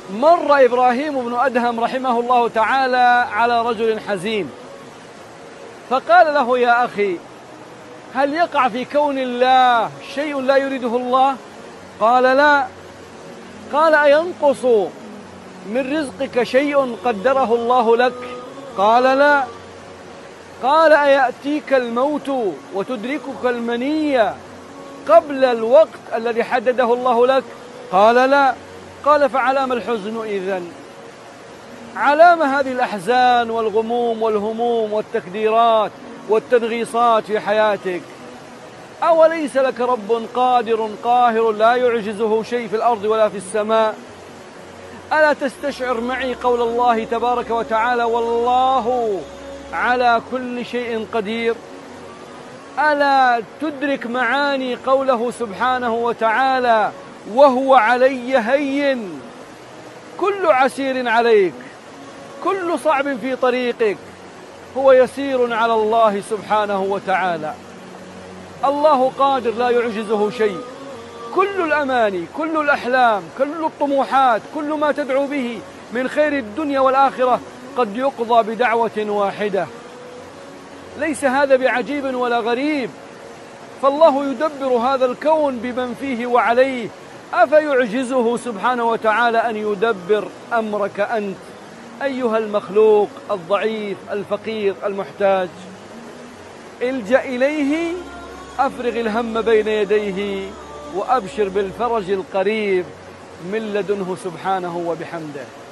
مر إبراهيم بن أدهم رحمه الله تعالى على رجل حزين، فقال له: يا أخي، هل يقع في كون الله شيء لا يريده الله؟ قال: لا. قال: أينقص من رزقك شيء قدره الله لك؟ قال: لا. قال: أيأتيك الموت وتدركك المنية قبل الوقت الذي حدده الله لك؟ قال: لا. قال: فعلام الحزن إذن؟ علام هذه الأحزان والغموم والهموم والتكديرات والتنغيصات في حياتك؟ أوليس لك رب قادر قاهر لا يعجزه شيء في الأرض ولا في السماء؟ ألا تستشعر معي قول الله تبارك وتعالى: والله على كل شيء قدير؟ ألا تدرك معاني قوله سبحانه وتعالى: وهو علي هين؟ كل عسير عليك، كل صعب في طريقك هو يسير على الله سبحانه وتعالى. الله قادر لا يعجزه شيء. كل الأماني، كل الأحلام، كل الطموحات، كل ما تدعو به من خير الدنيا والآخرة قد يقضى بدعوة واحدة. ليس هذا بعجيب ولا غريب، فالله يدبر هذا الكون بمن فيه وعليه، أفيعجزه سبحانه وتعالى أن يدبر أمرك أنت أيها المخلوق الضعيف الفقير المحتاج؟ الجأ إليه، أفرغ الهم بين يديه، وأبشر بالفرج القريب من لدنه سبحانه وبحمده.